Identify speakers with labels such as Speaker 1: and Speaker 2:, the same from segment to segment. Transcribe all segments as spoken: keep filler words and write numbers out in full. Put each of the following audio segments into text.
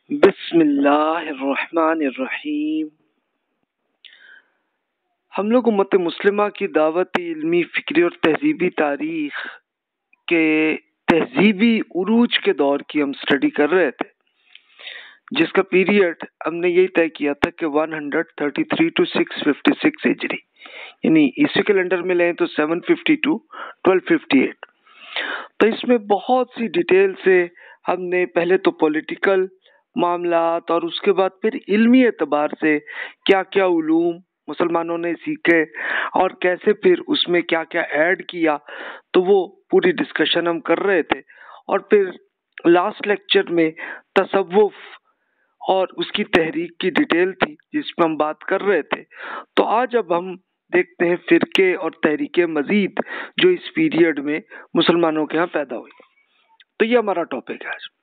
Speaker 1: बिस्मिल्लाहिर्रहमानिर्रहीम। हम लोग उम्मत मुस्लिमा की दावत इल्मी फ़िक्री और तहज़ीबी तारीख़ के तहज़ीबी उरूज के दौर की हम स्टडी कर रहे थे, जिसका पीरियड हमने यही तय किया था कि एक सौ तैंतीस टू छह सौ छप्पन हिजरी, यानी ईस्वी कैलेंडर में लें तो सात सौ बावन टू बारह सौ अट्ठावन। तो इसमें बहुत सी डिटेल से हमने पहले तो पॉलिटिकल मामलात और उसके बाद फिर इल्मी एतबार से क्या क्या उलूम मुसलमानों ने सीखे और कैसे फिर उसमें क्या क्या ऐड किया, तो वो पूरी डिस्कशन हम कर रहे थे। और फिर लास्ट लेक्चर में तसव्वुफ और उसकी तहरीक की डिटेल थी जिसमें हम बात कर रहे थे। तो आज अब हम देखते हैं फिरके और तहरीके मजीद जो इस पीरियड में मुसलमानों के यहाँ पैदा हुई। तो ये हमारा टॉपिक है आज।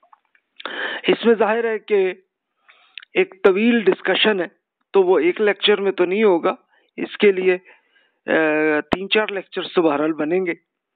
Speaker 1: इसमें जाहिर है कि एक तवील डिस्कशन है, तो वो एक लेक्चर में तो नहीं होगा, इसके लिए तीन चार लेक्चर्स तो बहरहाल बनेंगे।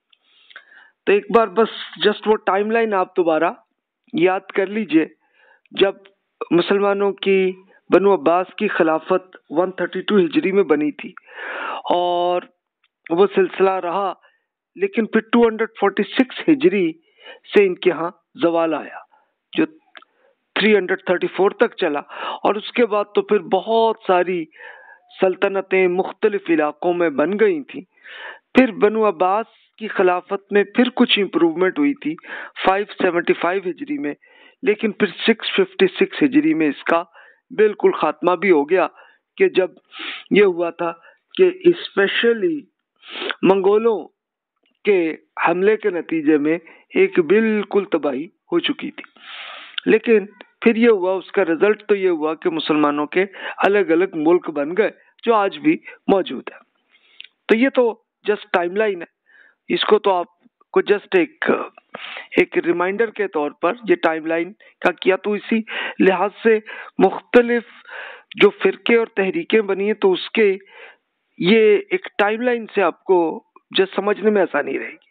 Speaker 1: तो एक बार बस जस्ट वो टाइमलाइन आप दोबारा याद कर लीजिए। जब मुसलमानों की बनु अब्बास की खिलाफत एक सौ बत्तीस हिजरी में बनी थी और वो सिलसिला रहा, लेकिन फिर दो सौ छियालीस हिजरी से इनके यहाँ जवाल आया जो तीन सौ चौंतीस तक चला। और उसके बाद तो फिर बहुत सारी सल्तनतें मुख्तलिफ इलाकों में बन गई थी। फिर बनु अब्बास की खिलाफत में फिर कुछ इम्प्रूवमेंट हुई थी पाँच सौ पचहत्तर हिजरी में, लेकिन फिर छह सौ छप्पन हिजरी में इसका बिल्कुल खात्मा भी हो गया कि जब ये हुआ था कि स्पेशली मंगोलों के हमले के नतीजे में एक बिल्कुल तबाही हो चुकी थी। लेकिन फिर ये हुआ, उसका रिजल्ट तो ये हुआ कि मुसलमानों के अलग अलग मुल्क बन गए जो आज भी मौजूद है। तो ये तो जस्ट टाइमलाइन है, इसको तो आपको जस्ट एक एक रिमाइंडर के तौर पर ये टाइमलाइन का किया। तो इसी लिहाज से मुख्तलिफ जो फिरके और तहरीकें बनी है, तो उसके ये एक टाइमलाइन से आपको जस्ट समझने में आसानी रहेगी।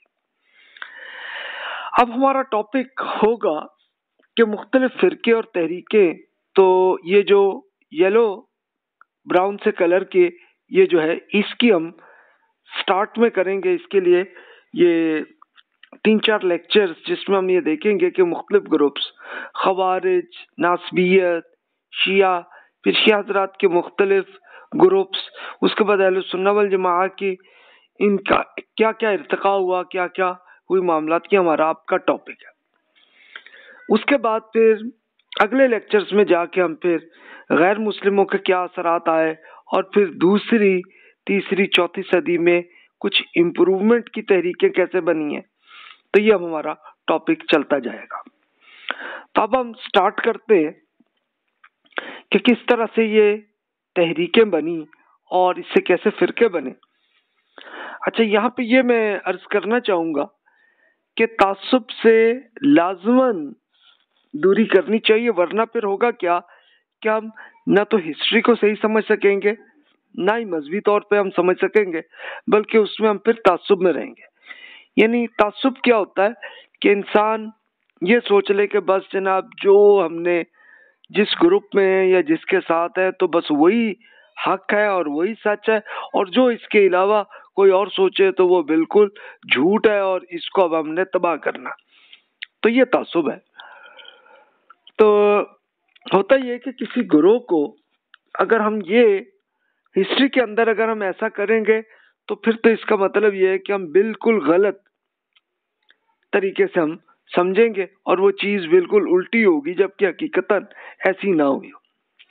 Speaker 1: अब हमारा टॉपिक होगा कि मुख्तलिफ फिरके और तहरीके, तो ये जो येलो ब्राउन से कलर के ये जो है, इसकी हम स्टार्ट में करेंगे। इसके लिए ये तीन चार लेक्चर्स जिसमें हम ये देखेंगे कि मुख्तलिफ ग्रुप्स खवारिज, नासबियत, शिया, फिर शिया हज़रात के मुख्तलिफ ग्रुप्स, उसके बाद अहले सुन्नत वल जमाअत की इनका क्या क्या इर्तिका हुआ, क्या क्या हुई मामलात की हमारा आपका टॉपिक है। उसके बाद फिर अगले लेक्चर्स में जाके हम फिर गैर मुस्लिमों के क्या असरात आए और फिर दूसरी तीसरी चौथी सदी में कुछ इम्प्रूवमेंट की तहरीकें कैसे बनी हैं, तो ये अब हमारा टॉपिक चलता जाएगा। तो अब हम स्टार्ट करते हैं कि किस तरह से ये तहरीकें बनी और इससे कैसे फिरके बने। अच्छा, यहाँ पे ये मैं अर्ज करना चाहूँगा कि तासुब से लाजमन दूरी करनी चाहिए, वरना फिर होगा क्या कि हम ना तो हिस्ट्री को सही समझ सकेंगे, ना ही मजहबी तौर पे हम समझ सकेंगे, बल्कि उसमें हम फिर तासुब में रहेंगे। यानी तासुब क्या होता है कि इंसान ये सोच ले कि बस जनाब जो हमने जिस ग्रुप में है या जिसके साथ है तो बस वही हक है और वही सच है, और जो इसके अलावा कोई और सोचे तो वो बिल्कुल झूठ है और इसको अब हमने तबाह करना। तो ये तासुब है। तो होता ये कि किसी ग्रोह को अगर हम ये हिस्ट्री के अंदर अगर हम ऐसा करेंगे तो फिर तो इसका मतलब ये है कि हम बिल्कुल गलत तरीके से हम समझेंगे और वो चीज बिल्कुल उल्टी होगी, जबकि हकीकतन ऐसी ना हुई हो।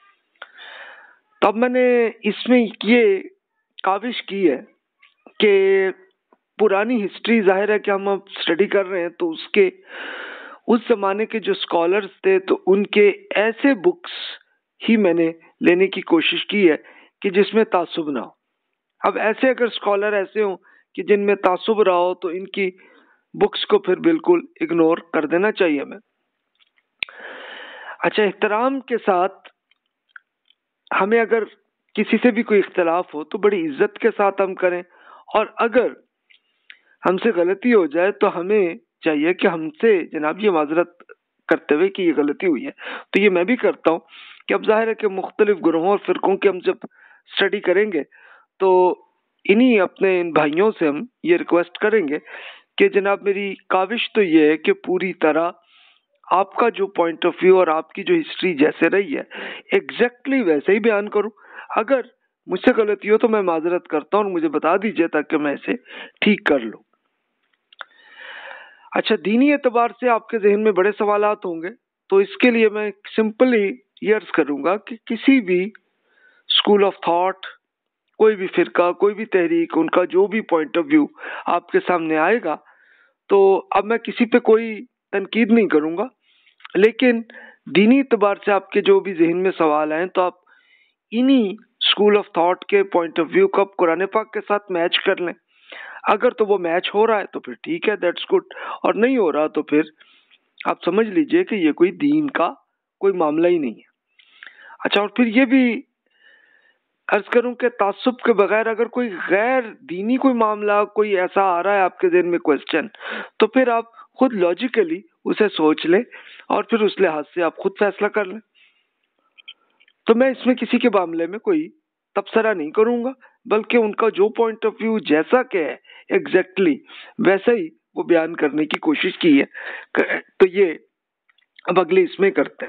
Speaker 1: तब मैंने इसमें ये काविश की है कि पुरानी हिस्ट्री, जाहिर है कि हम अब स्टडी कर रहे हैं, तो उसके उस जमाने के जो स्कॉलर्स थे तो उनके ऐसे बुक्स ही मैंने लेने की कोशिश की है कि जिसमें तासुब ना हो। अब ऐसे अगर स्कॉलर ऐसे हो कि जिनमें तासुब रहा हो तो इनकी बुक्स को फिर बिल्कुल इग्नोर कर देना चाहिए हमें। अच्छा, एहतराम के साथ हमें अगर किसी से भी कोई इख्तलाफ हो तो बड़ी इज्जत के साथ हम करें, और अगर हमसे गलती हो जाए तो हमें चाहिए कि हमसे जनाब ये माजरत करते हुए कि ये गलती हुई है। तो ये मैं भी करता हूँ कि अब जाहिर है कि मुख्तलिफ ग्रोहों और फिरकों की हम जब स्टडी करेंगे तो इन्हीं अपने इन भाइयों से हम ये रिक्वेस्ट करेंगे कि जनाब मेरी काविश तो ये है कि पूरी तरह आपका जो पॉइंट ऑफ व्यू और आपकी जो हिस्ट्री जैसे रही है एग्जैक्टली वैसे ही बयान करूं। अगर मुझसे गलती हो तो मैं माजरत करता हूं और मुझे बता दीजिए ताकि मैं इसे ठीक कर लूं। अच्छा, दीनी एतबार से आपके जहन में बड़े सवालात होंगे, तो इसके लिए मैं सिंपली ये अर्ज करूंगा कि किसी भी स्कूल ऑफ थॉट, कोई भी फिरका, कोई भी तहरीक, उनका जो भी पॉइंट ऑफ व्यू आपके सामने आएगा, तो अब मैं किसी पे कोई तनकीद नहीं करूंगा, लेकिन दीनी एतबार से आपके जो भी जहन में सवाल आए तो आप इन्हीं स्कूल ऑफ थॉट के पॉइंट ऑफ व्यू को कुरान पाक के साथ मैच कर लें। अगर तो वो मैच हो रहा है तो फिर ठीक है, दैट्स गुड, और नहीं हो रहा तो फिर आप समझ लीजिए कि ये कोई दीन का कोई मामला ही नहीं है। अच्छा, और फिर ये भी अर्ज करूं कि तासुब के बगैर अगर कोई गैर दीनी कोई मामला कोई ऐसा आ रहा है आपके जहन में क्वेश्चन, तो फिर आप खुद लॉजिकली उसे सोच लें और फिर उस लिहाज से आप खुद फैसला कर लें। तो मैं इसमें किसी के मामले में कोई तबसरा नहीं करूंगा, बल्कि उनका जो पॉइंट ऑफ व्यू जैसा के है एग्जैक्टली वैसा ही वो बयान करने की कोशिश की है। तो ये अब अगले इसमें करते हैं।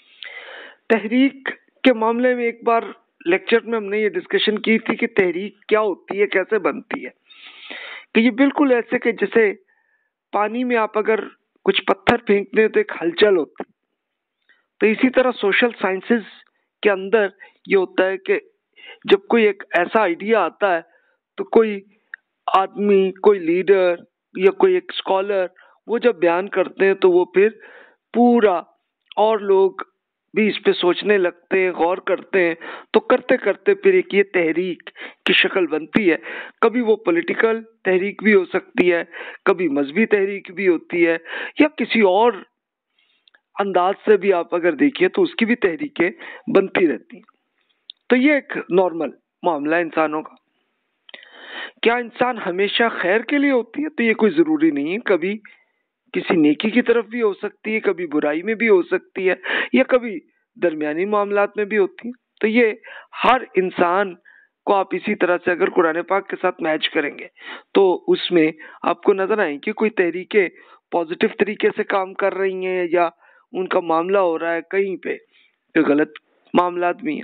Speaker 1: तहरीक के मामले में एक बार लेक्चर में हमने ये डिस्कशन की थी कि तहरीक क्या होती है, कैसे बनती है। कि ये बिल्कुल ऐसे कि जैसे पानी में आप अगर कुछ पत्थर फेंकते हैं तो एक हलचल होती, तो इसी तरह सोशल साइंसेस के अंदर ये होता है कि जब कोई एक ऐसा आइडिया आता है तो कोई आदमी, कोई लीडर या कोई एक स्कॉलर वो जब बयान करते हैं तो वो फिर पूरा और लोग भी इस पे सोचने लगते हैं, गौर करते हैं, तो करते करते फिर एक ये तहरीक की शक्ल बनती है। कभी वो पॉलिटिकल तहरीक भी हो सकती है, कभी मजहबी तहरीक भी होती है, या किसी और अंदाज से भी आप अगर देखिए तो उसकी भी तहरीकें बनती रहती हैं। तो ये एक नॉर्मल मामला है इंसानों का। क्या इंसान हमेशा खैर के लिए होती है? तो ये कोई जरूरी नहीं है, कभी किसी नेकी की तरफ भी हो सकती है, कभी बुराई में भी हो सकती है, या कभी दरमियानी मामलात में भी होती है। तो ये हर इंसान को आप इसी तरह से अगर कुरान पाक के साथ मैच करेंगे तो उसमें आपको नजर आएंगे कोई तहरीकें पॉजिटिव तरीके से काम कर रही हैं या उनका मामला हो रहा है कहीं पे तो गलत मामलात भी हैं।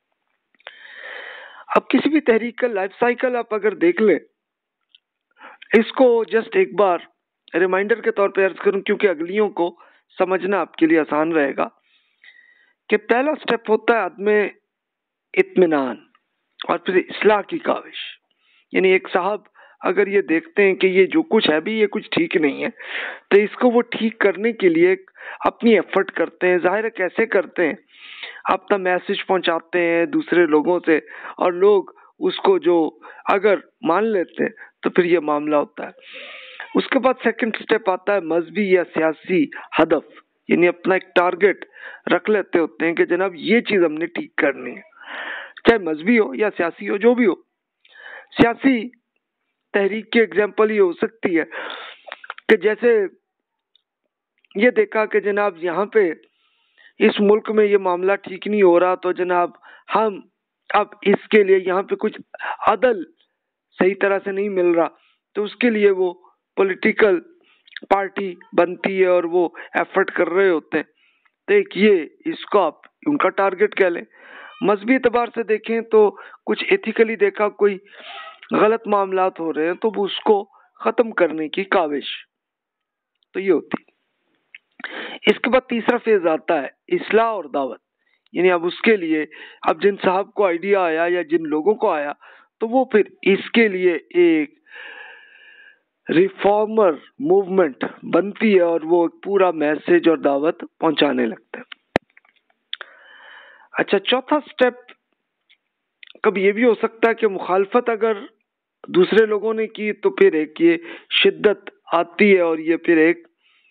Speaker 1: अब किसी भी तहरीक का लाइफ साइकिल आप अगर देख लें, इसको जस्ट एक बार रिमाइंडर के तौर पे अर्ज करूं क्योंकि अगलियों को समझना आपके लिए आसान रहेगा कि पहला स्टेप होता है आदम इत्मीनान और फिर इस्लाह की काविश। यानी एक साहब अगर ये देखते हैं कि ये जो कुछ है भी ये कुछ ठीक नहीं है, तो इसको वो ठीक करने के लिए अपनी एफर्ट करते हैं। जाहिर है कैसे करते हैं, अपना मैसेज पहुंचाते हैं दूसरे लोगों से और लोग उसको जो अगर मान लेते हैं तो फिर ये मामला होता है। उसके बाद सेकंड स्टेप आता है मजहबी या सियासी हदफ, यानी अपना एक टारगेट रख लेते होते हैं कि जनाब ये चीज हमने ठीक करनी है, चाहे मजहबी हो या सियासी हो, जो भी हो। सियासी तहरीक की एग्जाम्पल ये हो सकती है कि जैसे ये देखा कि जनाब यहाँ पे इस मुल्क में ये मामला ठीक नहीं हो रहा, तो जनाब हम अब इसके लिए यहाँ पे कुछ अदल सही तरह से नहीं मिल रहा, तो उसके लिए वो पॉलिटिकल पार्टी बनती है और वो एफर्ट कर रहे होते हैं। तो एक ये इसको आप उनका टारगेट कह लें। मजहबी एतबार से देखें तो कुछ एथिकली देखा कोई गलत मामलात हो रहे हैं तो वो उसको खत्म करने की काविश, तो ये होती। इसके बाद तीसरा फेज आता है इस्लाह और दावत, यानी अब उसके लिए अब जिन साहब को आइडिया आया या जिन लोगों को आया तो वो फिर इसके लिए एक रिफॉर्मर मूवमेंट बनती है और वो पूरा मैसेज और दावत पहुंचाने लगता है। अच्छा, चौथा स्टेप कभी ये भी हो सकता है कि मुखालफत अगर दूसरे लोगों ने की तो फिर एक ये शिद्दत आती है और ये फिर एक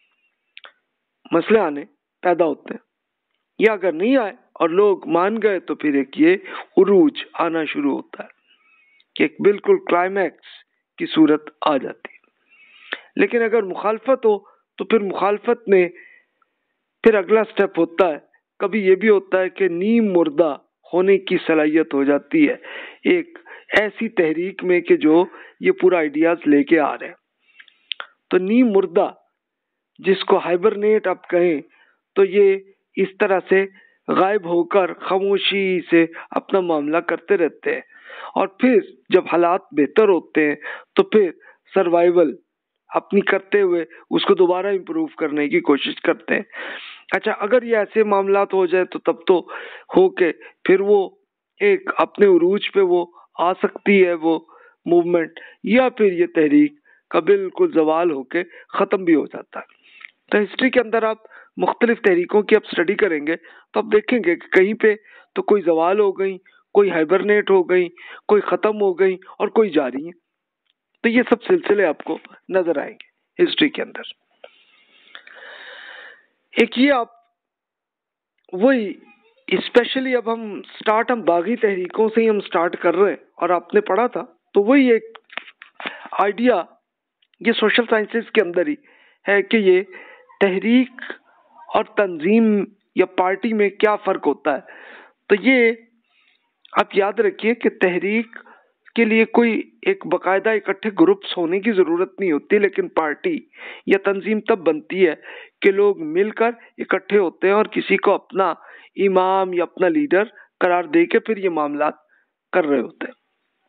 Speaker 1: मसले आने पैदा होते हैं, या अगर नहीं आए और लोग मान गए तो फिर एक ये उरूज आना शुरू होता है कि एक बिल्कुल क्लाइमैक्स की सूरत आ जाती है। लेकिन अगर मुखालफत हो तो फिर मुखालफत में फिर अगला स्टेप होता है, कभी ये भी होता है कि नीम मुर्दा होने की सलाहियत हो जाती है एक ऐसी तहरीक में कि जो ये पूरा आइडियाज लेके आ रहे हैं। तो नीम मुर्दा जिसको हाइबरनेट आप कहें, तो ये इस तरह से गायब होकर खामोशी से अपना मामला करते रहते हैं और फिर जब हालात बेहतर होते हैं तो फिर सर्वाइवल अपनी करते हुए उसको दोबारा इम्प्रूव करने की कोशिश करते हैं। अच्छा, अगर ये ऐसे मामलात हो जाए तो तब तो हो के फिर वो एक अपने उरूज पे वो आ सकती है वो मूवमेंट, या फिर ये तहरीक का बिल्कुल जवाल होके ख़त्म भी हो जाता है। तो हिस्ट्री के अंदर आप मुख्तलिफ तहरीकों की आप स्टडी करेंगे तो आप देखेंगे कि कहीं पे तो कोई जवाल हो गई, कोई हाइबरनेट हो गई, कोई ख़त्म हो गई और कोई जारी है। तो ये सब सिलसिले आपको नजर आएंगे हिस्ट्री के अंदर। एक ये आप वही स्पेशली अब हम स्टार्ट हम बागी तहरीकों से ही हम स्टार्ट कर रहे हैं और आपने पढ़ा था, तो वही एक आइडिया ये सोशल साइंसेस के अंदर ही है कि ये तहरीक और तंजीम या पार्टी में क्या फ़र्क होता है। तो ये आप याद रखिए कि तहरीक के लिए कोई एक बाकायदा इकट्ठे ग्रुप्स होने की ज़रूरत नहीं होती, लेकिन पार्टी या तंजीम तब बनती है कि लोग मिलकर इकट्ठे होते हैं और किसी को अपना इमाम या अपना लीडर करार दे के फिर ये मामला कर रहे होते हैं।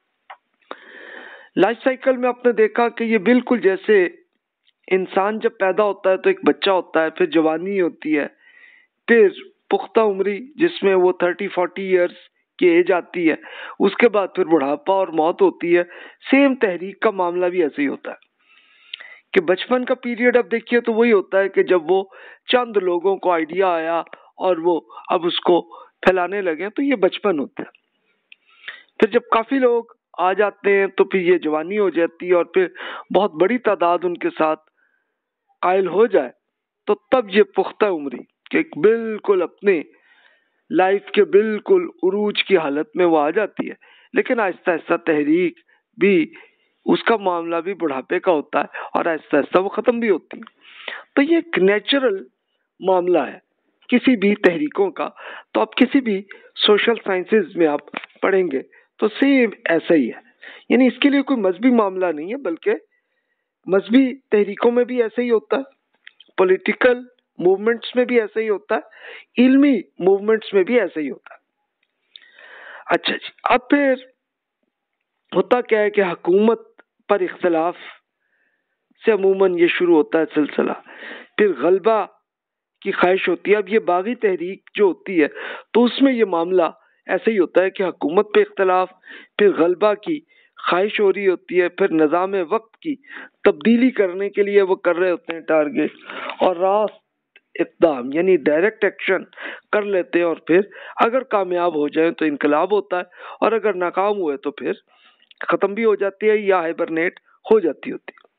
Speaker 1: लाइफ साइकिल में आपने देखा कि ये बिल्कुल जैसे इंसान जब पैदा होता है तो एक बच्चा होता है, फिर जवानी होती है, फिर पुख्ता उम्री जिसमें वो थर्टी फोर्टी ईयर्स की एज आती है, उसके बाद फिर बुढ़ापा और मौत होती है। सेम तहरीक का मामला भी ऐसे ही होता है कि बचपन का पीरियड अब देखिए तो वही होता है कि जब वो चंद लोगों को आइडिया आया और वो अब उसको फैलाने लगे, तो ये बचपन होता है। फिर जब काफी लोग आ जाते हैं तो फिर ये जवानी हो जाती है और फिर बहुत बड़ी तादाद उनके साथ कायल हो जाए तो तब ये पुख्ता उम्री कि बिल्कुल अपने लाइफ के बिल्कुल उरूज की हालत में वो आ जाती है। लेकिन आहिस्ता आहिस्ता तहरीक भी उसका मामला भी बुढ़ापे का होता है और आहिस्ता आहिस्ता वो ख़त्म भी होती है। तो ये एक नेचुरल मामला है किसी भी तहरीकों का। तो आप किसी भी सोशल साइंसेज में आप पढ़ेंगे तो सेम ऐसा ही है, यानी इसके लिए कोई मजहबी मामला नहीं है, बल्कि मजहबी तहरीकों में भी ऐसा ही होता है, पॉलिटिकल मूवमेंट्स में भी ऐसा ही होता है, इल्मी मूवमेंट्स में भी ऐसा ही होता है। अच्छा जी, अब फिर होता क्या है कि हुकूमत पर इख्तलाफ से अमूमन ये शुरू होता है सिलसिला, फिर गलबा की ख्वाहिश होती है। अब ये बागी तहरीक जो होती है तो उसमें ये मामला ऐसे ही होता है कि हुकूमत पे इख्तलाफ, फिर गलबा की ख्वाहिश हो रही होती है, फिर निज़ाम वक्त की तब्दीली करने के लिए वो कर रहे होते हैं टारगेट, और रास्त इक़दाम यानी डायरेक्ट एक्शन कर लेते हैं, और फिर अगर कामयाब हो जाए तो इनकलाब होता है और अगर नाकाम हुए तो फिर ख़त्म भी हो जाती है या हाइबरनेट हो जाती होती है।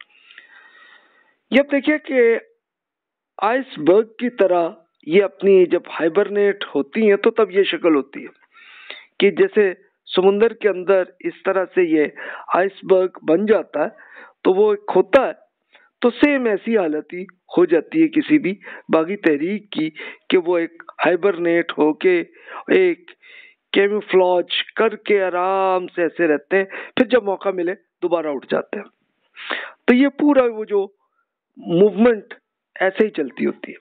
Speaker 1: ये देखिए कि आइसबर्ग की तरह ये अपनी जब हाइबरनेट होती हैं तो तब ये शक्ल होती है कि जैसे समुंदर के अंदर इस तरह से ये आइसबर्ग बन जाता है, तो वो एक होता है तो सेम ऐसी हालत ही हो जाती है किसी भी बागी तहरीक की कि वो एक हाइबरनेट होके एक कैमोफ्लेज करके आराम से ऐसे रहते हैं, फिर जब मौका मिले दोबारा उठ जाते हैं। तो ये पूरा वो जो मूवमेंट ऐसे ही चलती होती है।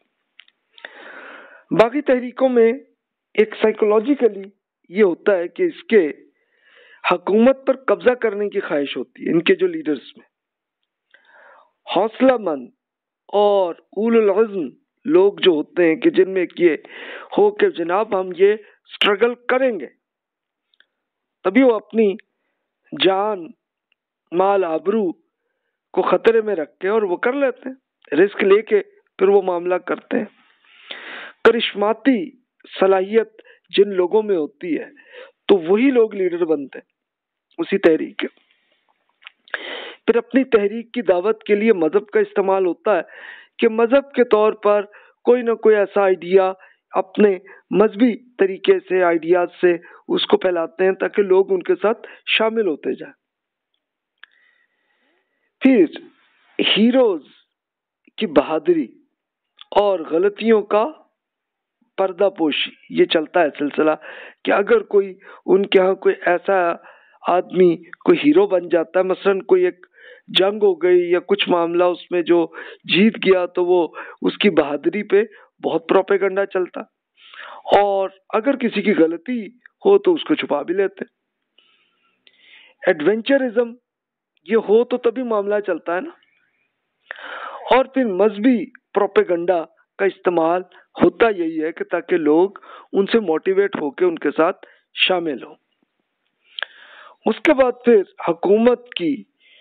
Speaker 1: बाकी तहरीकों में एक साइकोलॉजिकली ये होता है कि इसके हुकूमत पर कब्जा करने की ख्वाहिश होती है इनके जो लीडर्स में। हौसलामंद और उलुल अज़्म लोग जो होते हैं कि जिनमें ये हो कि जनाब हम ये स्ट्रगल करेंगे, तभी वो अपनी जान माल आबरू को खतरे में रख के और वो कर लेते हैं, रिस्क लेके फिर वो मामला करते हैं। करिश्माती सलाहियत जिन लोगों में होती है तो वही लोग लीडर बनते हैं उसी तहरीक के। फिर अपनी तहरीक की दावत के लिए मजहब का इस्तेमाल होता है कि मजहब के तौर पर कोई ना कोई ऐसा आइडिया अपने मजहबी तरीके से आइडियाज से उसको फैलाते हैं ताकि लोग उनके साथ शामिल होते जाएं। फिर हीरोज की बहादुरी और गलतियों का पर्दापोशी, ये चलता है सिलसिला कि अगर कोई उनके यहाँ कोई ऐसा आदमी कोई हीरो बन जाता है, मसलन कोई एक जंग हो गई या कुछ मामला उसमें जो जीत गया, तो वो उसकी बहादुरी पे बहुत प्रोपेगेंडा चलता, और अगर किसी की गलती हो तो उसको छुपा भी लेते। एडवेंचरिज्म ये हो तो तभी मामला चलता है ना। और फिर मजहबी प्रोपेगेंडा का इस्तेमाल होता यही है कि ताकि लोग उनसे मोटिवेट होकर उनके साथ शामिल हो। उसके बाद फिर हुकूमत की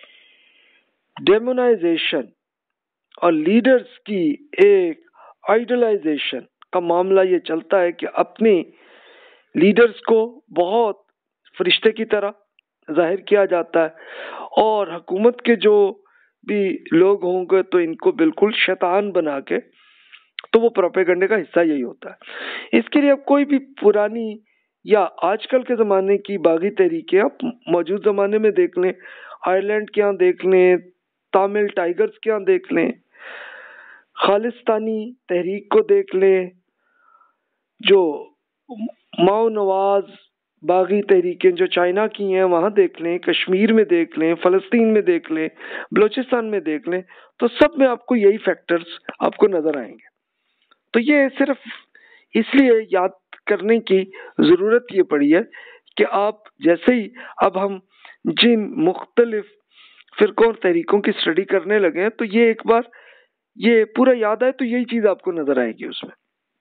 Speaker 1: डेमोनाइजेशन और लीडर्स की एक आइडलाइजेशन का मामला ये चलता है कि अपने लीडर्स को बहुत फरिश्ते की तरह जाहिर किया जाता है और हुकूमत के जो भी लोग होंगे तो इनको बिल्कुल शैतान बना के, तो वो प्रोपेगेंडे का हिस्सा यही होता है। इसके लिए अब कोई भी पुरानी या आजकल के ज़माने की बागी तहरीकें आप मौजूद ज़माने में देख लें, आयरलैंड के यहाँ देख लें, तामिल टाइगर्स के यहाँ देख लें, खालिस्तानी तहरीक को देख लें, जो माओ नवाज बागी तहरीकें जो चाइना की हैं वहाँ देख लें, कश्मीर में देख लें, फ़लस्तीन में देख लें, बलूचिस्तान में देख लें, तो सब में आपको यही फैक्टर्स आपको नज़र आएंगे। तो ये सिर्फ इसलिए याद करने की ज़रूरत ये पड़ी है कि आप जैसे ही अब हम जिन मुख्तलिफ फ़िरक़ों और तहरीकों की स्टडी करने लगे हैं, तो ये एक बार ये पूरा याद आए तो यही चीज़ आपको नज़र आएगी उसमें।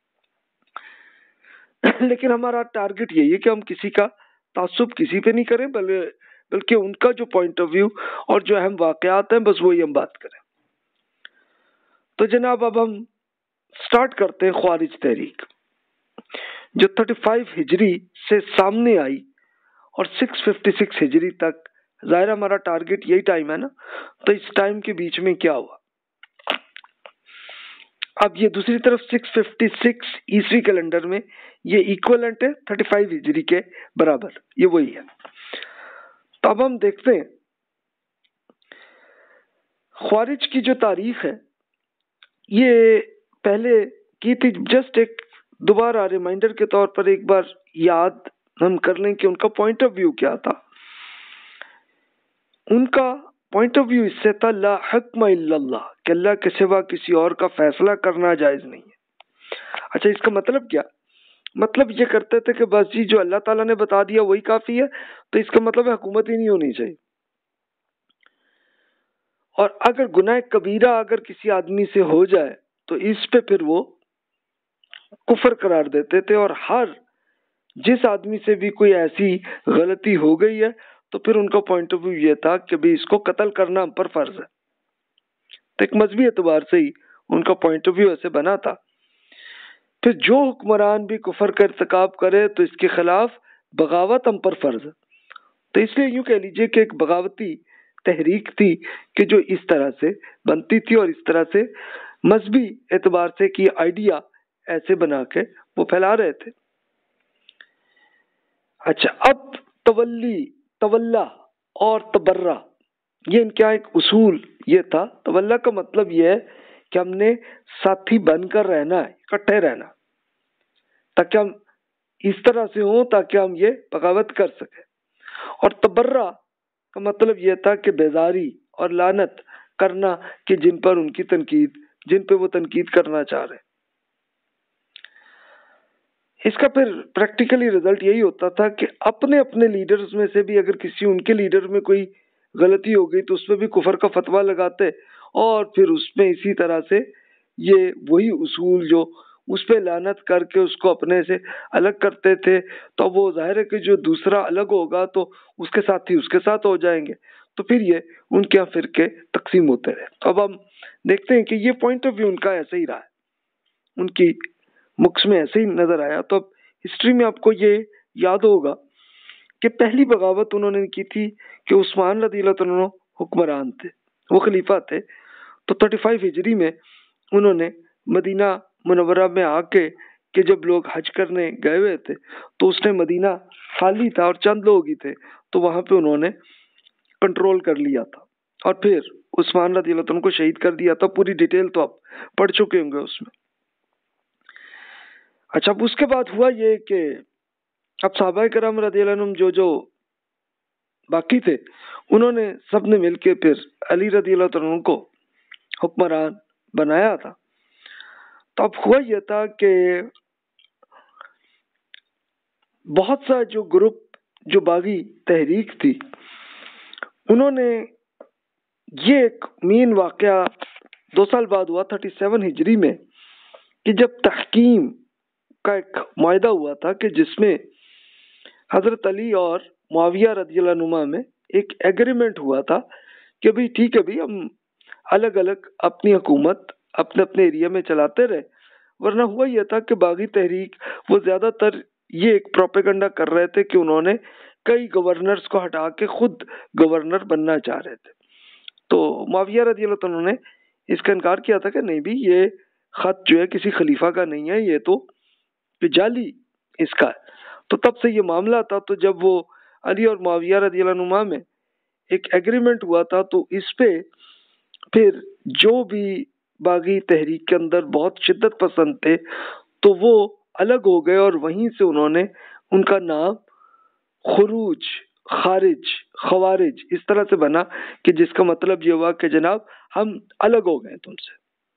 Speaker 1: लेकिन हमारा टारगेट यही है कि हम किसी का तासुब किसी पे नहीं करें, बल्कि बल्कि उनका जो पॉइंट ऑफ व्यू और जो अहम वाक़यात हैं बस वही हम बात करें। तो जनाब अब हम स्टार्ट करते हैं ख्वारिज तहरीक, जो पैंतीस हिजरी से सामने आई और छह सौ छप्पन हिजरी तक। ज़ाहिर हमारा टारगेट यही टाइम है ना, तो इस टाइम के बीच में क्या हुआ। अब ये दूसरी तरफ छह सौ छप्पन ईस्वी कैलेंडर में ये इक्वलेंट है पैंतीस हिजरी के बराबर, ये वही है। तो अब हम देखते हैं ख्वारिज की जो तारीख है, ये पहले की थी, जस्ट एक दोबारा रिमाइंडर के तौर पर एक बार याद हम कर लें कि उनका पॉइंट ऑफ व्यू क्या था। उनका पॉइंट ऑफ व्यू इससे था ला हुक्म इल्लल्लाह, कि अल्लाह के सिवा किसी और का फैसला करना जायज़ नहीं है। अच्छा, इसका मतलब क्या? मतलब ये करते थे कि बस जी जो अल्लाह ताला ने बता दिया वही काफ़ी है, तो इसका मतलब है हुकूमत ही नहीं होनी चाहिए। और अगर गुनाह कबीरा अगर किसी आदमी से हो जाए तो इस पे फिर वो कुफर करार देते थे, और हर जिस आदमी से भी कोई ऐसी गलती हो गई है तो फिर उनका पॉइंट ऑफ व्यू ये था कि भाई इसको कत्ल करना हम पर फर्ज है। तो एक मजहबी एतबार से ही उनका पॉइंट ऑफ व्यू ऐसे बना था। फिर जो हुक्मरान भी कुफर का इर्तिकाब करे तो इसके खिलाफ बगावत हम पर फर्ज है। तो इसलिए यूं कह लीजिए कि एक बगावती तहरीक थी कि जो इस तरह से बनती थी और इस तरह से मजहबी एतबार से कि आइडिया ऐसे बना के वो फैला रहे थे। अच्छा, अब तवल्ली, तवल्ला और तबर्रा, ये इनके यहाँ एक उसूल ये था। तवल्ला का मतलब ये है कि हमने साथी बनकर रहना है, इकट्ठे रहना, ताकि हम इस तरह से हों ताकि हम ये बगावत कर सके। और तबर्रा का मतलब यह था कि बेजारी और लानत करना कि जिन पर उनकी तनकीद, जिन पे वो तनकीद करना चाह रहे। इसका फिर प्रैक्टिकली रिजल्ट यही होता था कि अपने अपने लीडर्स में से भी अगर किसी उनके लीडर में कोई गलती हो गई तो उसमें भी कुफर का फतवा लगाते, और फिर उसमें इसी तरह से ये वही उसूल जो उस पर लानत करके उसको अपने से अलग करते थे। तो वो जाहिर है कि जो दूसरा अलग होगा तो उसके साथ ही उसके साथ हो जाएंगे, तो फिर ये उनके यहाँ फिरके तकसीम होते रहे। अब हम देखते हैं कि ये पॉइंट ऑफ व्यू उनका ऐसे ही रहा है, उनकी मुक्स में ऐसे ही नजर आया। तो अब हिस्ट्री में आपको ये याद होगा कि पहली बगावत उन्होंने की थी कि उस्मान रज़ियल्लाहु अन्हु हुक्मरान थे, वो खलीफा थे। तो पैंतीस हिजरी में उन्होंने मदीना मुनव्वरा में आके कि जब लोग हज करने गए हुए थे तो उसने मदीना खाली था और चंद लोग ही थे, तो वहां पे उन्होंने कंट्रोल कर लिया था और फिर उस्मान रज़ियल्लाहु अन्हु को शहीद कर दिया था। पूरी डिटेल तो आप पढ़ चुके होंगे उसमें। अच्छा, अब उसके बाद हुआ ये कि अब सहाबाए किराम रज़ियल्लाहु अन्हुम जो जो बाकी थे, उन्होंने सबने मिलके फिर अली रज़ियल्लाहु अन्हु को हुक्मरान बनाया था। तो अब हुआ यह था कि बहुत सा जो ग्रुप, जो बागी तहरीक थी, उन्होंने ये एक मेन वाकया दो साल बाद हुआ सैंतीस हिजरी में, कि जब तहकीम का एक मुआहदा हुआ था कि जिसमें हजरत अली और मुआविया रज़ियल्लाहु अन्हुमा में एक एग्रीमेंट हुआ था कि भाई ठीक है भाई, हम अलग अलग अपनी हुकूमत अपने अपने एरिया में चलाते रहे। वरना हुआ यह था कि बागी तहरीक वो ज्यादातर ये एक प्रोपेगेंडा कर रहे थे कि उन्होंने कई गवर्नर्स को हटा के खुद गवर्नर बनना चाह रहे थे। तो मुआविया रज़ियल्लाहु अन्हु ने इसका इनकार किया था कि नहीं भी, ये खत जो है किसी खलीफा का नहीं है, ये तो जाली इसका है। तो तब से ये मामला था। तो जब वो अली और मुआविया रज़ियल्लाहु अन्हुमा में एक एग्रीमेंट हुआ था, तो इस पे फिर जो भी बागी तहरीक के अंदर बहुत शिद्दत पसंद थे, तो वो अलग हो गए और वहीं से उन्होंने उनका नाम खुरूज, खारिज, खवारिज इस तरह से बना कि जिसका मतलब ये हुआ कि जनाब हम अलग हो गए तुमसे।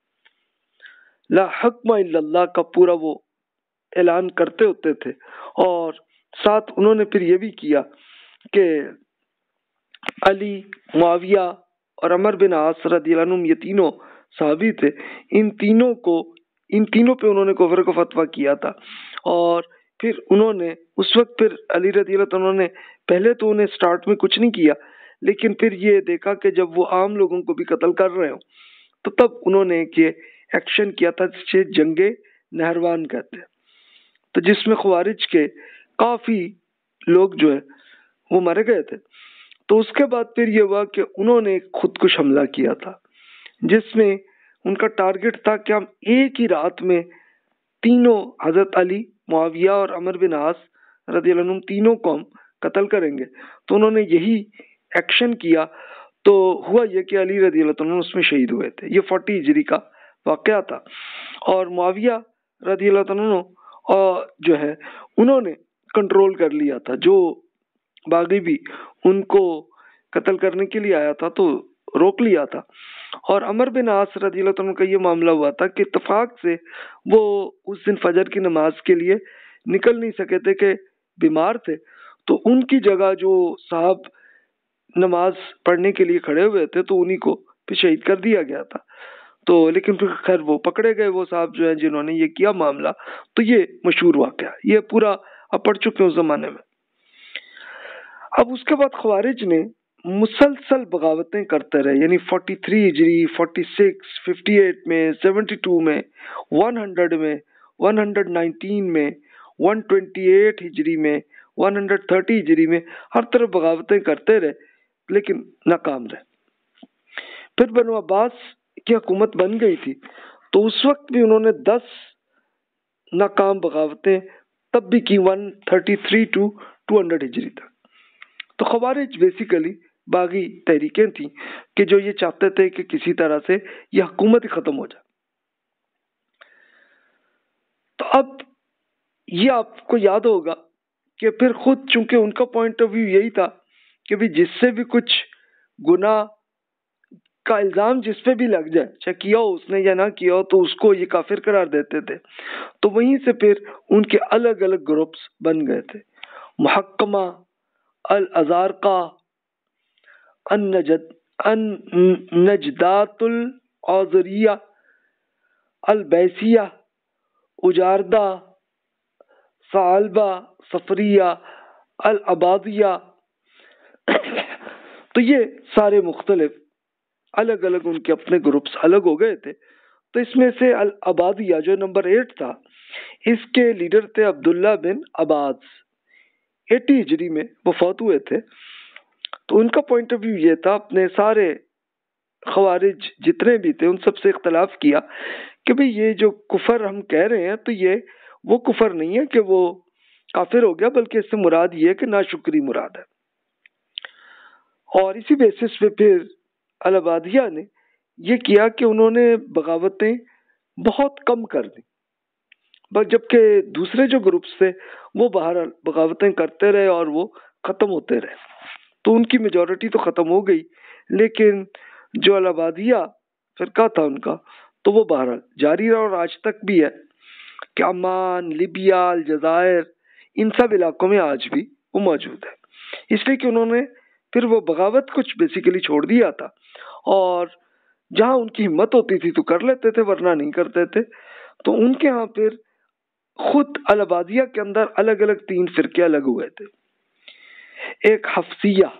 Speaker 1: ला हुक्म इल्लल्लाह का पूरा वो ऐलान करते होते थे। और साथ उन्होंने फिर ये भी किया कि अली, मुआविया और अमर बिन आस रज़ियल्लाहु अन्हुम, ये तीनों सहाबी थे, इन तीनों को इन तीनों पे उन्होंने कुफ्र का फतवा किया था। और फिर उन्होंने उस वक्त फिर अली रज़ियल्लाहु अन्हु ने पहले तो उन्हें स्टार्ट में कुछ नहीं किया, लेकिन फिर ये देखा कि जब वो आम लोगों को भी कत्ल कर रहे हो, तो तब उन्होंने एक ये एक्शन किया था जिसे जंगे नहरवान कहते हैं, तो जिसमें खवारिज के काफी लोग जो है वो मारे गए थे। तो उसके बाद फिर ये हुआ कि उन्होंने खुदकुश हमला किया था, जिसमें उनका टारगेट था कि हम एक ही रात में तीनों, हजरत अली, मुआविया और अमर बिन आस रज़ियल्लाहु अन्हुम, तीनों को हम कत्ल करेंगे। तो उन्होंने यही एक्शन किया। तो हुआ यह कि अली रज़ियल्लाहु अन्हु उसमें शहीद हुए थे। ये चालीस हिजरी का वाकया था। और मुआविया रज़ियल्लाहु अन्हु और जो है उन्होंने कंट्रोल कर लिया था। जो बागी भी उनको कत्ल करने के लिए आया था तो रोक लिया था। और अमर बिन आस रज़ियल्लाहु अन्हु का ये मामला हुआ था कि इत्तेफाक से वो उस दिन फजर की नमाज के लिए निकल नहीं सके थे कि बीमार थे। तो उनकी जगह जो साहब नमाज पढ़ने के लिए खड़े हुए थे, तो उन्हीं को फिर शहीद कर दिया गया था। तो लेकिन फिर खैर वो पकड़े गए, वो साहब जो है जिन्होंने ये किया मामला। तो ये मशहूर वाकया, ये पूरा अब पढ़ चुके उस जमाने में। अब उसके बाद खवारिज ने मुसलसल बगावतें करते रहे, यानी तैंतालीस हिजरी, छियालीस, अट्ठावन में, बहत्तर में, सौ में, एक सौ उन्नीस में, एक सौ अट्ठाईस हिजरी में, एक सौ तीस हिजरी में, हर तरफ बगावतें करते रहे, लेकिन नाकाम रहे। फिर बनु अब्बास की हुकूमत बन गई थी, तो उस वक्त भी उन्होंने दस नाकाम बगावतें तब भी की, एक सौ तैंतीस टू दो सौ हिजरी तक। तो खवारिज बेसिकली बागी तहरीकें थी कि जो ये चाहते थे कि किसी तरह से ये हुकूमत ही खत्म हो जाए। तो अब ये आपको याद होगा कि फिर खुद चूंकि उनका पॉइंट ऑफ व्यू यही था कि भी जिससे भी कुछ गुनाह का इल्जाम जिस पे भी लग जाए, चाहे किया हो उसने या ना किया हो, तो उसको ये काफिर करार देते थे। तो वहीं से फिर उनके अलग अलग ग्रुप्स बन गए थे। मुहक्कमा, अल अज़ारका, अन नजद अन नजदातुल औज़रिया, अल बैसिया, उजारदा, सालबा, सफरिया, अल अबादिया। तो ये सारे मुख्तलिफ अलग अलग उनके अपने ग्रुप्स अलग हो गए थे। तो इसमें से अल अबादिया जो नंबर एट था, इसके लीडर थे अब्दुल्ला बिन अब्बास, अस्सी हिजरी में वफात हुए थे। तो उनका पॉइंट ऑफ व्यू ये था, अपने सारे खवारिज जितने भी थे उन सबसे इख्तलाफ किया कि भाई ये जो कुफर हम कह रहे हैं, तो ये वो कुफर नहीं है कि वो काफिर हो गया, बल्कि इससे मुराद ये है कि नाशुक्री मुराद है। और इसी बेसिस पे फिर अल अबादिया ने ये किया कि उन्होंने बगावतें बहुत कम कर दी, बस जबकि दूसरे जो ग्रुप्स थे वो बाहर बगावतें करते रहे और वो खत्म होते रहे। तो उनकी मेजॉरिटी तो खत्म हो गई, लेकिन जो अलाहाबादिया फिरका था उनका, तो वो बहरहाल जारी रहा और आज तक भी है कि अमान, लिबिया, अलजायर, इन सब इलाकों में आज भी वो मौजूद है। इसलिए कि उन्होंने फिर वो बगावत कुछ बेसिकली छोड़ दिया था, और जहां उनकी हिम्मत होती थी तो कर लेते थे, वरना नहीं करते थे। तो उनके यहाँ फिर खुद अलाहाबादिया के अंदर अलग अलग तीन फिरके अलग हुए थे। एक हफ्सिया,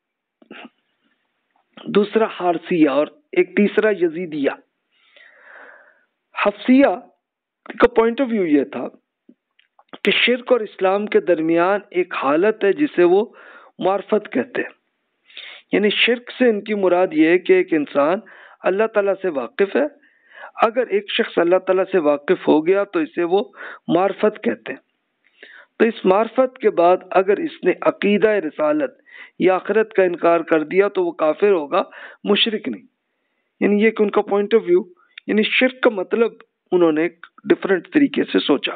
Speaker 1: दूसरा हारसिया और एक तीसरा यजीदिया। हफ्सिया का पॉइंट ऑफ व्यू ये था कि शिर्क और इस्लाम के दरमियान एक हालत है जिसे वो मार्फत कहते हैं। यानी शिर्क से इनकी मुराद ये है कि एक इंसान अल्लाह ताला से वाकिफ है, अगर एक शख्स अल्लाह ताला से वाकिफ हो गया तो इसे वो मार्फत कहते हैं। तो इस मार्फत के बाद अगर इसने अकीदा रिसालत या आखिरत का इनकार कर दिया तो वो काफिर होगा, मुशरिक नहीं। यानी ये कि उनका पॉइंट ऑफ व्यू, यानी शिर्क का मतलब उन्होंने एक डिफरेंट तरीके से सोचा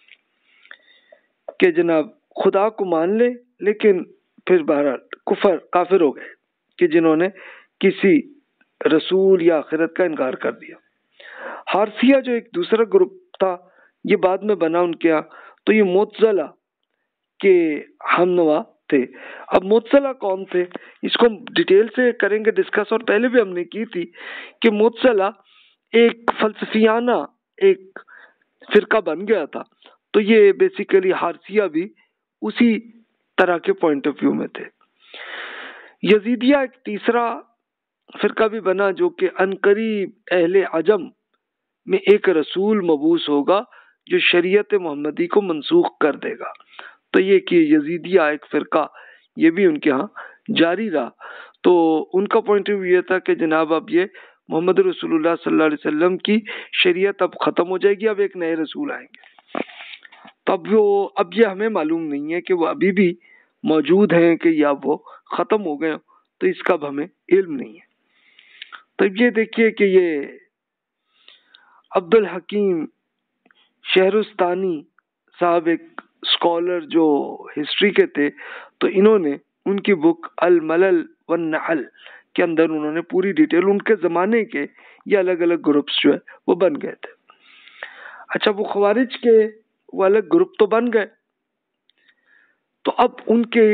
Speaker 1: कि जनाब खुदा को मान ले, लेकिन फिर बहरहाल कुफर काफिर हो गए कि जिन्होंने किसी रसूल या आखिरत का इनकार कर दिया। हारसिया जो एक दूसरा ग्रुप था, ये बाद में बना उनके यहाँ, तो ये मुअत्ज़िला के हमनवा थे। अब मुअत्ज़िला कौन थे, इसको हम डिटेल से करेंगे डिस्कस, और पहले भी हमने की थी कि मुअत्ज़िला एक फलसफियाना एक फिरका बन गया था। तो ये बेसिकली हारसिया भी उसी तरह के पॉइंट ऑफ व्यू में थे। यजीदिया एक तीसरा फिरका भी बना जो कि अनकरीब अहले अजम में एक रसूल मबूस होगा जो शरीयत मोहम्मदी को मंसूख कर देगा। तो ये कि यजीदिया एक फिरका, ये भी उनके यहाँ जारी रहा। तो उनका पॉइंट ऑफ व्यू ये था कि जनाब अब ये मोहम्मद रसूलुल्लाह सल्लल्लाहु अलैहि वसल्लम की शरीयत अब खत्म हो जाएगी, अब एक नए रसूल आएंगे। तब वो अब ये हमें मालूम नहीं है कि वो अभी भी मौजूद हैं कि या वो खत्म हो गए, तो इसका अब हमें इल्म नहीं है। तो ये देखिए कि ये अब्दुल हकीम शहरुस्तानी साहब एक स्कॉलर जो हिस्ट्री के थे, तो इन्होंने उनकी बुक अल मलल वन नहल के अंदर उन्होंने पूरी डिटेल उनके ज़माने के ये अलग अलग ग्रुप्स जो है वो बन गए थे। अच्छा, वो खवारिज के वो अलग ग्रुप तो बन गए, तो अब उनके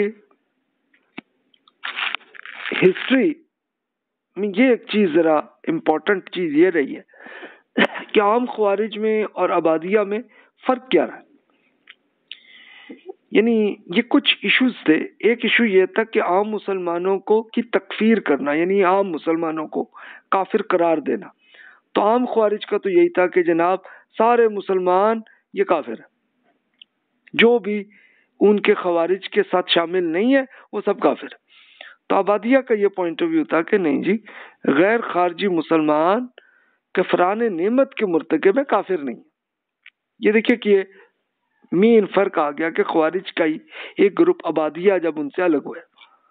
Speaker 1: हिस्ट्री में ये एक चीज़ ज़रा इम्पोर्टेंट चीज़ ये रही है कि आम खवारिज में और आबादिया में फ़र्क क्या रहा है। यानी ये कुछ इश्यूज थे। एक इशू ये था कि आम मुसलमानों को की तकफीर करना, यानी आम मुसलमानों को काफिर करार देना। तो आम ख्वारिज का तो यही था कि जनाब सारे मुसलमान ये काफिर है, जो भी उनके खवारिज के साथ शामिल नहीं है वो सब काफिर है। तो आबादिया का ये पॉइंट ऑफ व्यू था कि नहीं जी, गैर खारजी मुसलमान कफरान नेमत के मुर्तके में काफिर नहीं। ये देखिए कि ये मेन फर्क आ गया कि ख्वारिज का ही एक ग्रुप आबादिया जब उनसे अलग हुए।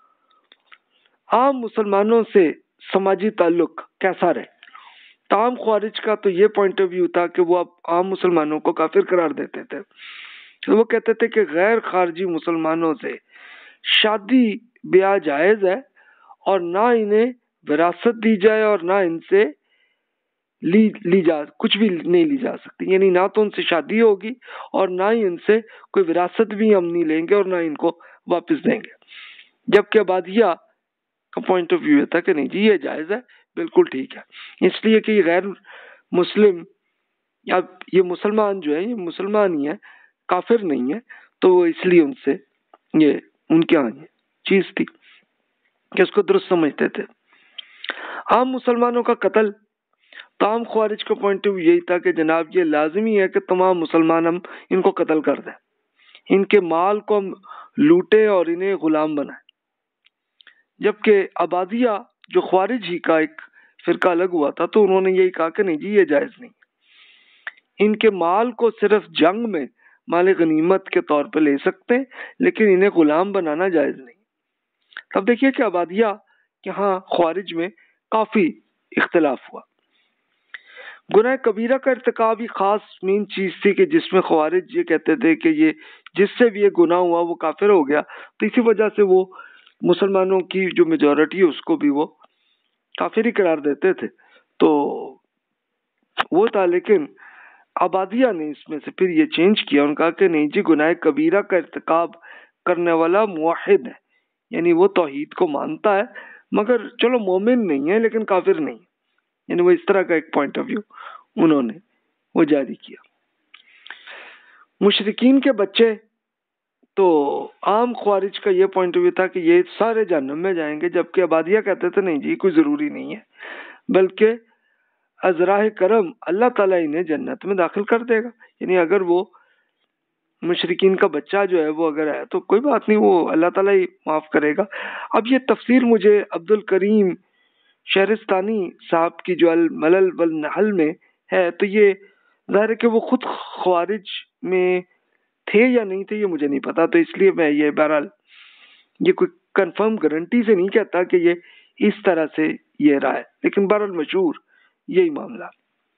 Speaker 1: आम मुसलमानों से समाजी ताल्लुक कैसा रहे, तो आम ख्वारिज का तो ये पॉइंट ऑफ व्यू था कि वो अब आम मुसलमानों को काफिर करार देते थे। तो वो कहते थे कि गैर खारजी मुसलमानों से शादी ब्याह जायज है, और ना इन्हें विरासत दी जाए और ना इनसे ली ली जा कुछ भी नहीं ली जा सकती। यानी ना तो उनसे शादी होगी और ना ही इनसे कोई विरासत भी हम नहीं लेंगे और ना इनको वापस देंगे। जबकि आबादिया का पॉइंट ऑफ व्यू था कि नहीं जी, ये जायज है, बिल्कुल ठीक है, इसलिए कि गैर मुस्लिम या ये मुसलमान जो है ये मुसलमान ही है, काफिर नहीं है। तो वो इसलिए उनसे ये उनके यहाँ ये चीज थी कि उसको दुरुस्त समझते थे। आम मुसलमानों का कत्ल, तो आम ख्वारिज का पॉइंट ऑफ व्यू यही था कि जनाब ये लाजमी है कि तमाम मुसलमान हम इनको कत्ल कर दें, इनके माल को हम लूटे और इन्हें गुलाम बनाए। जबकि आबादिया जो ख्वारिज ही का एक फिरका अलग हुआ था, तो उन्होंने यही कहा कि नहीं जी, ये जायज नहीं, इनके माल को सिर्फ जंग में माल गनीमत के तौर पर ले सकते हैं, लेकिन इन्हें गुलाम बनाना जायज नहीं। तब देखिए कि आबादिया यहाँ ख्वारिज में काफी इख्तिलाफ हुआ। गुनाह कबीरा का इर्तिकाब ही खास मेन चीज थी कि जिसमें ख्वारिज ये कहते थे कि ये जिससे भी ये गुनाह हुआ वो काफिर हो गया, तो इसी वजह से वो मुसलमानों की जो मेजॉरिटी है उसको भी वो काफिर ही करार देते थे। तो वो था, लेकिन आबादिया ने इसमें से फिर ये चेंज किया, उन्होंने कहा कि नहीं जी, गुनाह कबीरा का इर्तिकाब करने वाला मुवाहिद है, यानी वो तौहीद को मानता है मगर चलो मोमिन नहीं है लेकिन काफिर नहीं, यानी वो इस तरह का एक पॉइंट ऑफ व्यू उन्होंने वो जारी किया। मुशरिकीन के बच्चे, तो आम ख्वारिज का ये पॉइंट ऑफ व्यू था कि ये सारे जहन्नम में जाएंगे, जबकि आबादिया कहते थे नहीं जी, कोई जरूरी नहीं है, बल्कि अजराह करम अल्लाह ताला इन्हें जन्नत में दाखिल कर देगा, यानी अगर वो मुशरिकीन का बच्चा जो है वो अगर है तो कोई बात नहीं, वो अल्लाह ताला ही माफ करेगा। अब ये तफसीर मुझे अब्दुल करीम शहरिस्तानी साहब की जो अल मलल वल नहल में है, तो ये ज़ाहिर है कि वो खुद ख्वारिज में थे या नहीं थे ये मुझे नहीं पता, तो इसलिए मैं ये बहरहाल ये कोई कंफर्म गारंटी से नहीं कहता कि ये इस तरह से ये रहा है, लेकिन बहरहाल मशहूर यही मामला।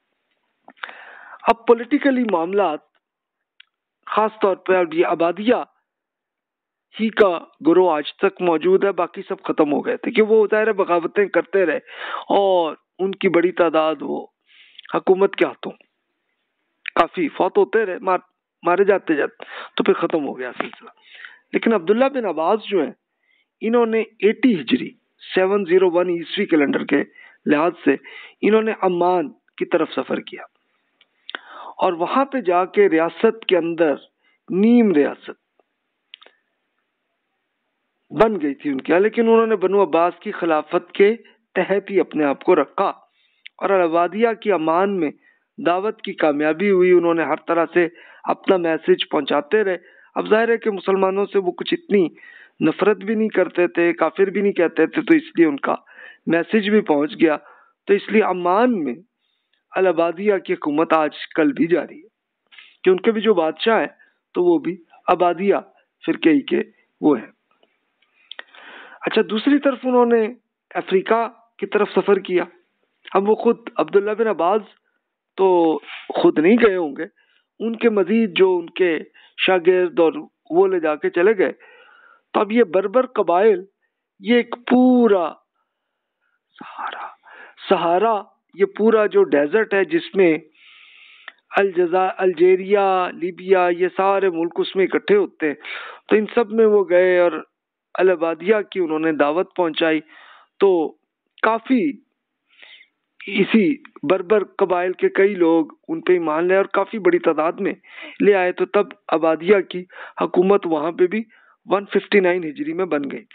Speaker 1: अब पॉलिटिकली मामला खास तौर पर ये आबादिया ही का गुरु आज तक मौजूद है, बाकी सब खत्म हो गए थे कि वो ज़ाहिर बगावतें करते रहे और उनकी बड़ी तादाद वो हुकूमत के हाथों काफी फौत होते रहे, मार मारे जाते जाते, तो फिर खत्म हो गया सिलसिला। लेकिन अब्दुल्ला बिन अब्बास जो है, इन्होंने अस्सी हिजरी सात सौ एक ईस्वी कैलेंडर के लिहाज से इन्होंने अम्मान की तरफ सफर किया और वहां पे जाके रियासत के अंदर नीम रियासत बन गई थी उनके, लेकिन उन्होंने बनु अब्बास की खिलाफत के तहत ही अपने आप को रखा और अल-आबादिया की अमान में दावत की कामयाबी हुई। उन्होंने हर तरह से अपना मैसेज पहुंचाते रहे। अब जाहिर है कि मुसलमानों से वो कुछ इतनी नफरत भी नहीं करते थे, काफिर भी नहीं कहते थे, तो इसलिए उनका मैसेज भी पहुंच गया। तो इसलिए अमान में अल-आबादिया की हुकूमत आज कल भी जारी है कि उनके भी जो बादशाह है तो वो भी आबादिया फिरके ही के वो है। अच्छा, दूसरी तरफ उन्होंने अफ्रीका की तरफ सफर किया। अब वो खुद अब्दुल्ला बिन अब्बास तो खुद नहीं गए होंगे, उनके मजीद जो उनके शागिर्द और वो ले जाके चले गए। तो अब ये बर्बर कबाइल, ये एक पूरा सहारा सहारा ये पूरा जो डेजर्ट है जिसमें अलजजा अल्जेरिया, लीबिया, ये सारे मुल्क उसमें इकट्ठे होते हैं, तो इन सब में वो गए और अल-आबादिया की उन्होंने दावत पहुंचाई। तो काफी इसी बर्बर कबाइल के कई लोग उन पे ईमान लाए और काफी बड़ी तादाद में ले आए। तो तब आबादिया की हुकूमत वहां पे भी एक सौ उनसठ हिजरी में बन गई थी।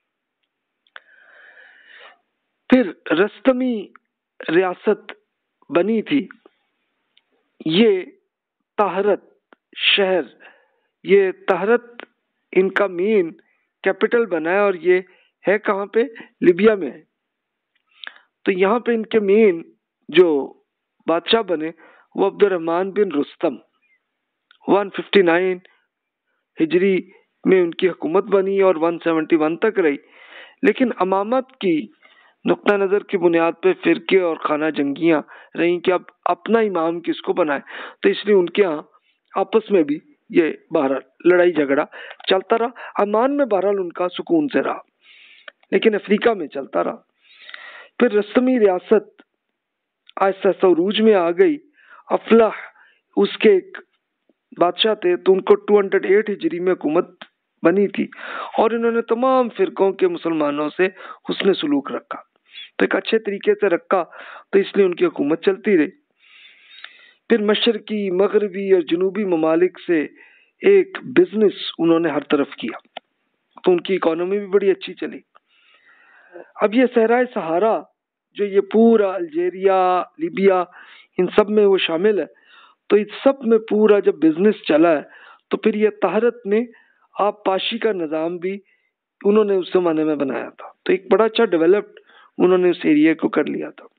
Speaker 1: फिर रस्तमी रियासत बनी थी, ये ताहरत शहर, ये ताहरत इनका मेन कैपिटल बना है और ये है कहाँ पे, लीबिया में है। तो यहाँ पे इनके मेन जो बादशाह बने वो अब्दुर्रहमान बिन रुस्तम, एक सौ उनसठ हिजरी में उनकी हुकूमत बनी और एक सौ इकहत्तर तक रही। लेकिन अमामत की नुक्ता नज़र की बुनियाद पे फिरके और खाना जंगियां रही कि अब अपना इमाम किसको बनाए, तो इसलिए उनके यहाँ आपस में भी ये बहरहाल लड़ाई झगड़ा चलता रहा। अमान में बहरहाल उनका सुकून से रहा, लेकिन अफ्रीका में चलता रहा। फिर रस्तमी रियासत आहिस्ता आहिस्ता उरूज में आ गई। अफलाह उसके एक बादशाह थे, तो उनको दो सौ आठ हिजरी में हुकूमत बनी थी और इन्होंने तमाम फिरकों के मुसलमानों से हुस्न सलूक रखा, तो एक अच्छे तरीके से रखा, तो इसलिए उनकी हुकूमत चलती रही। फिर मशरकी, मगरबी और जनूबी ममालिक से एक बिजनेस उन्होंने हर तरफ किया, तो उनकी इकोनॉमी भी बड़ी अच्छी चली। अब ये सहराए सहारा जो ये पूरा अल्जेरिया, लीबिया, इन सब में वो शामिल है, तो इस सब में पूरा जब बिजनेस चला है, तो फिर ये ताहरत में आप पाशी का निज़ाम भी उन्होंने उस जमाने में बनाया था, तो एक बड़ा अच्छा डेवलप्ड उन्होंने उस एरिया को कर लिया था।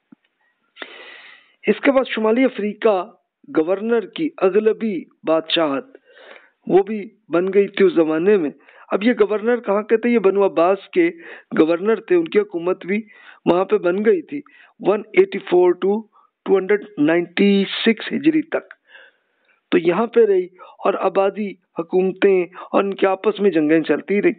Speaker 1: इसके बाद शुमाली अफ्रीका गवर्नर की अगलबी बादशाहत वो भी बन गई थी उस जमाने में। अब ये गवर्नर कहाँ के थे? ये बनु अब्बास के गवर्नर थे, उनकी हुकूमत भी वहां पे बन गई थी one eighty four to two ninety six हिजरी तक। तो यहाँ पे रही और आबादी, हुकूमतें और उनके आपस में जंगें चलती रही।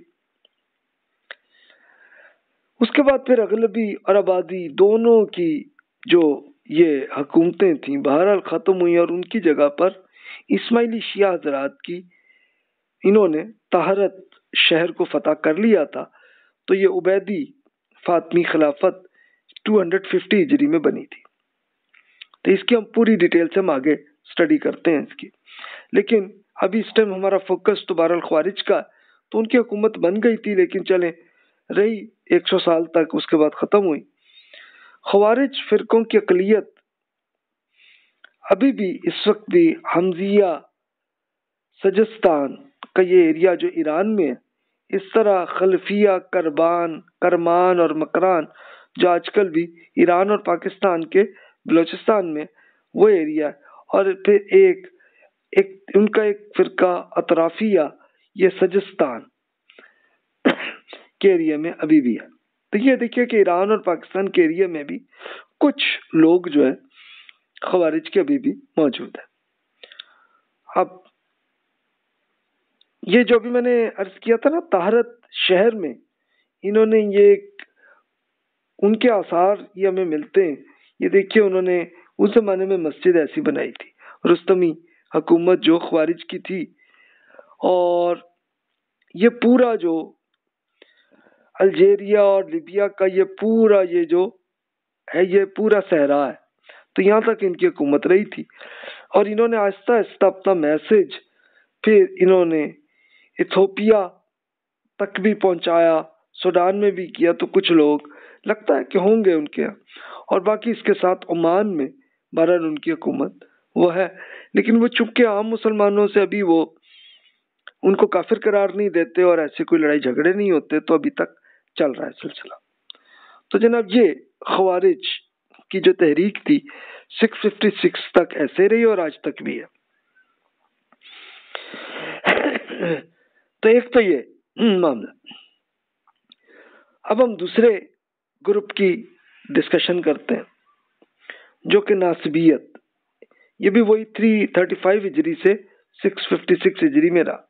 Speaker 1: उसके बाद फिर अगलबी और आबादी दोनों की जो ये हुकूमतें थीं बहरहाल ख़त्म हुई और उनकी जगह पर इस्माइली शिया हजरात की इन्होंने ताहरत शहर को फतह कर लिया था। तो ये उबैदी फातमी खिलाफत टू फिफ्टी हिजरी में बनी थी। तो इसकी हम पूरी डिटेल से हम आगे स्टडी करते हैं इसकी, लेकिन अभी इस टाइम हमारा फोकस तो बहरहाल ख्वारिज का। तो उनकी हुकूमत बन गई थी, लेकिन चले रही एक सौ साल तक, उसके बाद ख़त्म हुई। ख्वारिज फिरकों की अकलियत अभी भी इस वक्त भी हमजिया सजस्तान का ये एरिया जो ईरान में है, इस तरह खलफिया, करबान, करमान और मकरान जो आजकल भी ईरान और पाकिस्तान के बलोचिस्तान में वो एरिया है। और फिर एक एक उनका एक फिरका अतराफिया ये सजस्तान के एरिया में अभी भी है। तो ये देखिए कि ईरान और पाकिस्तान के एरिया में भी कुछ लोग जो है ख्वारिज के अभी भी मौजूद है। अब ये जो भी मैंने अर्ज किया था ना, ताहरत शहर में इन्होंने ये उनके आसार ये हमें मिलते हैं। ये देखिए उन्होंने उस जमाने में मस्जिद ऐसी बनाई थी, रुस्तमी हुकूमत जो ख्वारिज की थी। और ये पूरा जो अल्जीरिया और लीबिया का ये पूरा ये जो है ये पूरा सहरा है, तो यहाँ तक इनकी हुकूमत रही थी। और इन्होंने आहिस्ता आहिस्ता अपना मैसेज फिर इन्होंने इथोपिया तक भी पहुंचाया, सूडान में भी किया। तो कुछ लोग लगता है कि होंगे उनके यहाँ, और बाकी इसके साथ ओमान में बहरहाल उनकी हुकूमत वो है। लेकिन वो चूंकि आम मुसलमानों से अभी वो उनको काफिर करार नहीं देते और ऐसे कोई लड़ाई झगड़े नहीं होते, तो अभी तक चल रहा है सिलसिला। तो जनाब ये ख्वारिज की जो तहरीक थी सिक्स फिफ्टी सिक्स तक ऐसे रही और आज तक भी है। तो एक तो ये मामला। अब हम दूसरे ग्रुप की डिस्कशन करते हैं जो कि नासबियत। ये भी वही थ्री थर्टी फाइव हिजरी से सिक्स फिफ्टी सिक्स हिजरी में रहा।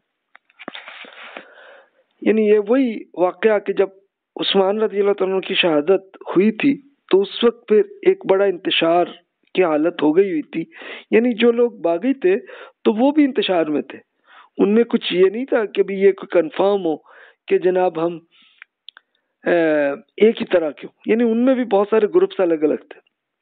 Speaker 1: यानी ये वही वाकया कि जब उस्मान रज़ी अल्लाह तआला की शहादत हुई थी तो उस वक्त फिर एक बड़ा इंतशार की हालत हो गई हुई थी। यानी जो लोग बागी थे तो वो भी इंतशार में थे, उनमें कुछ ये नहीं था कि भी ये कोई कंफर्म हो कि जनाब हम एक ही तरह के, यानी उनमें भी बहुत सारे ग्रुप्स अलग अलग थे।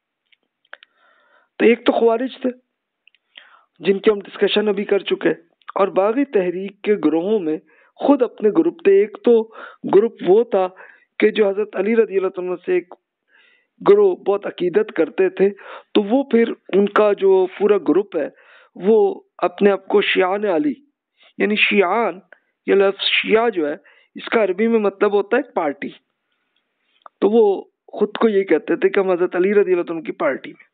Speaker 1: तो एक तो ख्वारिज थे जिनके हम डिस्कशन अभी कर चुके हैं, और बागी तहरीक के ग्रोहों में खुद अपने ग्रुप थे। एक तो ग्रुप वो था कि जो हजरत अली रज़ी अल्लाह तआला से एक ग्रोह बहुत अकीदत करते थे, तो वो फिर उनका जो पूरा ग्रुप है वो अपने आप को शियान अली, यानी शियान ये लफ्ज़ शिया जो है इसका अरबी में मतलब होता है पार्टी। तो वो खुद को ये कहते थे कि हम हजरत अली रज़ी अल्लाह तआला की पार्टी में।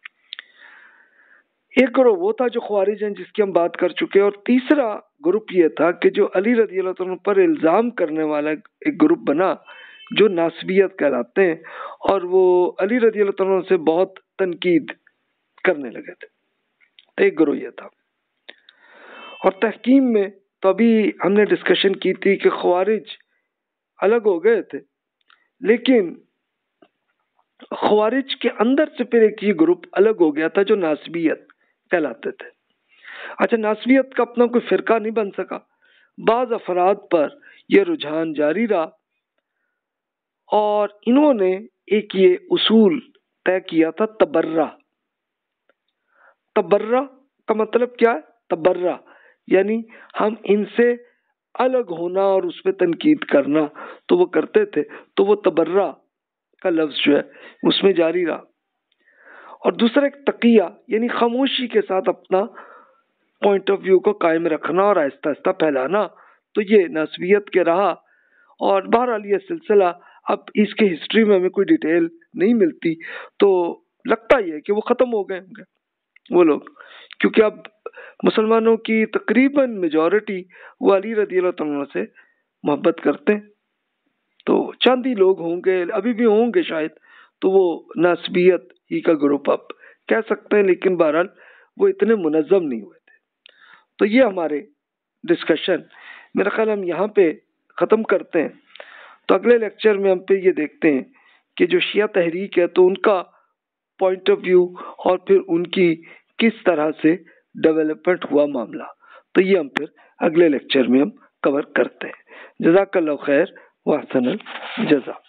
Speaker 1: एक ग्रुप वो था जो ख्वारिज हैं जिसकी हम बात कर चुके हैं। और तीसरा ग्रुप ये था कि जो अली रज़ी अल्लाह तआला पर इल्ज़ाम करने वाला एक ग्रुप बना जो नासबियत कहलाते हैं, और वो अली रज़ी अल्लाह तआला से बहुत तनकीद करने लगे थे। तो एक ग्रुप ये था। और तहकीम में तो अभी हमने डिस्कशन की थी कि ख्वारिज अलग हो गए थे, लेकिन ख्वारिज के अंदर से फिर एक ये ग्रुप अलग हो गया था जो नासबियत कहलाते थे। अच्छा, नासबियत का अपना कोई फिरका नहीं बन सका, बाज अफराद पर यह रुझान जारी रहा और इन्होंने एक ये उसूल तय किया था तबर्रा। तबर्रा का मतलब क्या है? तबर्रा यानी हम इनसे अलग होना और उस पर तनकीद करना, तो वो करते थे। तो वो तबर्रा का लफ्ज जो है उसमें जारी रहा। और दूसरा एक तकिया यानी खामोशी के साथ अपना पॉइंट ऑफ व्यू को कायम रखना और आहिस्ता आहिस्ता फैलाना। तो ये नासबियत के रहा। और बहरहाल ये सिलसिला अब इसके हिस्ट्री में हमें कोई डिटेल नहीं मिलती, तो लगता ही है कि वो ख़त्म हो गए होंगे वो लोग, क्योंकि अब मुसलमानों की तकरीबन मेजॉरिटी वो अली रज़ी अल्लाह तआला से मोहब्बत करते हैं। तो चांदी लोग होंगे, अभी भी होंगे शायद, तो वो नास्बियत ही का ग्रुप अप कह सकते हैं, लेकिन बहरहाल वो इतने मुनज़्ज़म नहीं हुए थे। तो ये हमारे डिस्कशन, मेरा ख्याल हम यहाँ पे ख़त्म करते हैं। तो अगले लेक्चर में हम पे ये देखते हैं कि जो शिया तहरीक है तो उनका पॉइंट ऑफ व्यू और फिर उनकी किस तरह से डेवलपमेंट हुआ मामला। तो ये हम फिर अगले लेक्चर में हम कवर करते हैं। जज़ाकल्लाहु खैर व अहसनल जज़ा।